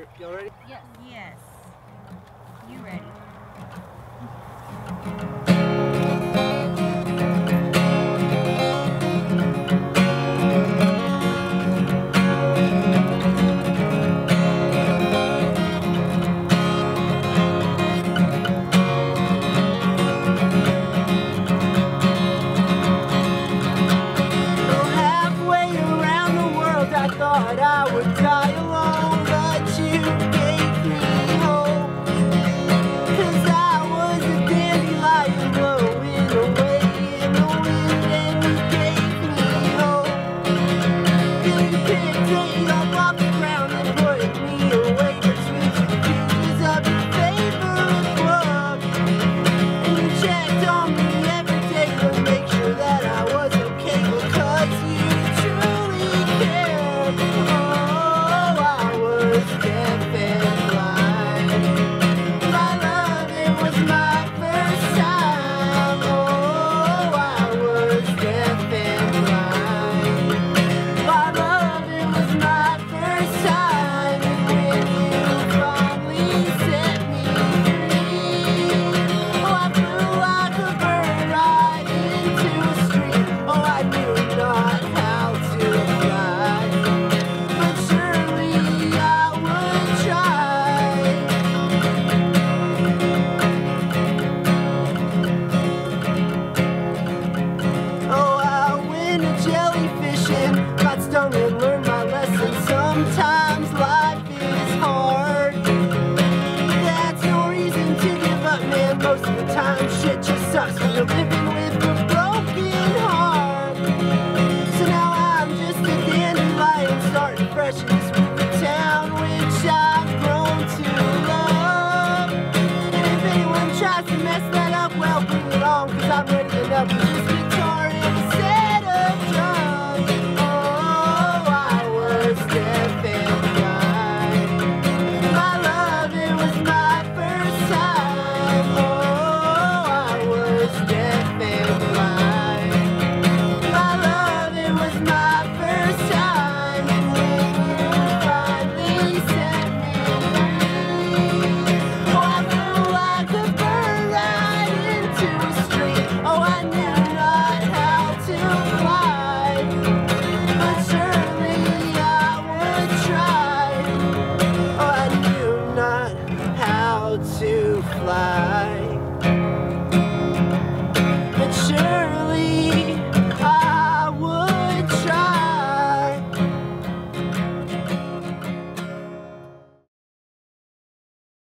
Y'all ready? Yes. Yes. You ready? I thought I would die alone, but you gave me hope. 'Cause I was a dandelion blowing away in the wind, and you gave me hope. Then you picked me up off the ground and put me away between two pieces of your favorite book. And you checked on me every day to make sure that I was okay, because you truly cared. Oh, I was deaf and blind. My love, it was my first time. Oh, I was deaf and blind. My love, it was my first time. And when you finally set me free, oh, I flew like a bird right into a street. Oh, I knew not how to fly, but surely I would try. Oh, I went a jellyfishing, got stung and learned